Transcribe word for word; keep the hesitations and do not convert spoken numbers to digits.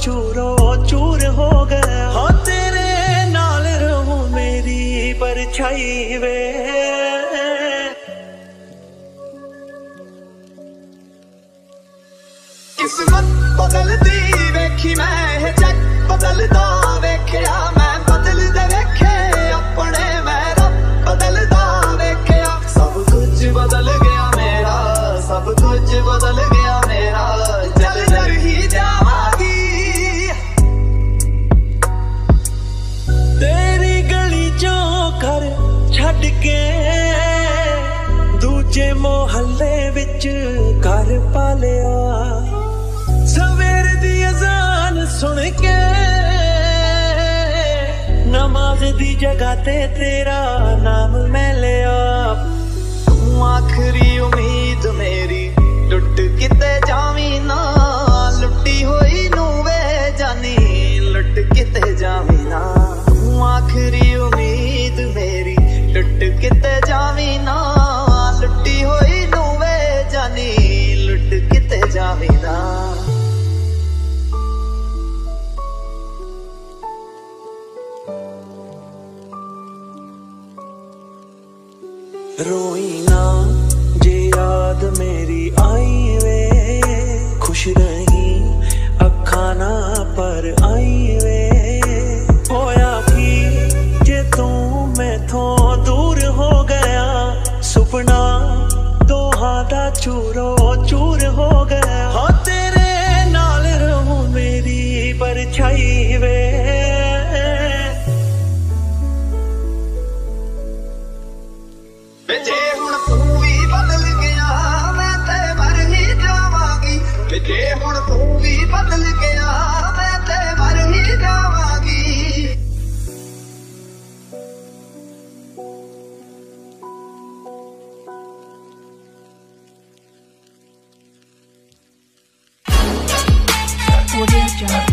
चूरो चूर हो गया। हाँ तेरे नाल रहूं मेरी परछाई वे। किस्मत बदलती वेखी मैं जग बदलदा वेख्या मैं बदलदे वेखे अपने मैं रब बदलदा वेख्या। सब कुछ बदल गया मेरा सब कुछ बदल गया मेरा चल कर ही जावांगी। तेरी गली चो घर छड़ के दूजे मोहल्ले विच घर पा लिया। सवेर दी अजान सुन के नमाज दी जगह ते तेरा नाम मैं लिया। तू आखिरी उम्मीद मेरी टुट किते जावी ना लुटी होई नू वे जानी लुट किते जावी ना। तू आखिरी उम्मीद मेरी टुट किते जावी ना लुटी होई नू वे जानी लुट किते जावी ना। रोई ना जे याद मेरी आई वे खुश रही अखा ना पर आई वे। होया की जे तू मैथों दूर हो गया सुपना दोहां दा चूरो चूर हो गया। हाँ तेरे नाल रहूं मेरी परछाई वे। जे हुण तू भी बदल गया मैं ते मर ही जावांगी। जे हुण तू भी बदल गया मैं ते मर ही जावांगी। Audio Jungle.